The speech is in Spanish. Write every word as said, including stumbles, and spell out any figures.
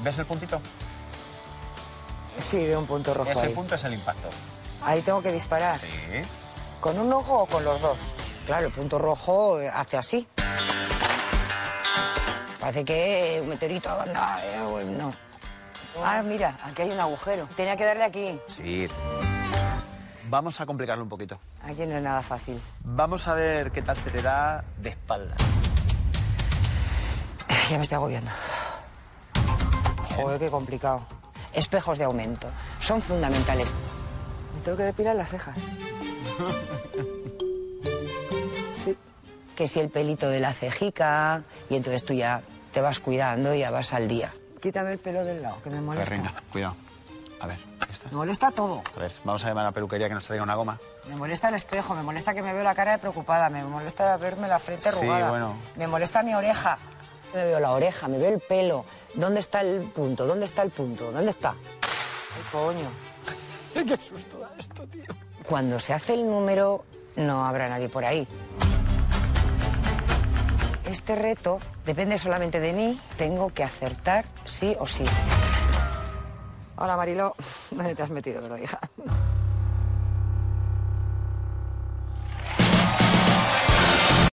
¿Ves el puntito? Sí, veo un punto rojo Ese ahí. punto es el impacto. Ahí tengo que disparar. Sí. ¿Con un ojo o con los dos? Claro, el punto rojo hace así. Parece que un meteorito anda... eh, no. Ah, mira, aquí hay un agujero. Tenía que darle aquí. Sí. Vamos a complicarlo un poquito. Aquí no es nada fácil. Vamos a ver qué tal se te da de espaldas. Ya me estoy agobiando. Joder, qué complicado. Espejos de aumento. Son fundamentales. Me tengo que depilar las cejas. Sí. Que si el pelito de la cejica, y entonces tú ya te vas cuidando y ya vas al día. Quítame el pelo del lado, que me molesta. Reina, cuidado. A ver, ¿estás? Me molesta todo. A ver, vamos a llamar a la peluquería que nos traiga una goma. Me molesta el espejo, me molesta que me veo la cara de preocupada, me molesta verme la frente arrugada. Sí, bueno. Me molesta mi oreja. Me veo la oreja, me veo el pelo. ¿Dónde está el punto? ¿Dónde está el punto? ¿Dónde está? Ay, coño. Qué susto da esto, tío. Cuando se hace el número, no habrá nadie por ahí. Este reto depende solamente de mí. Tengo que acertar sí o sí. Hola, Mariló. ¿Dónde te has metido, pero hija?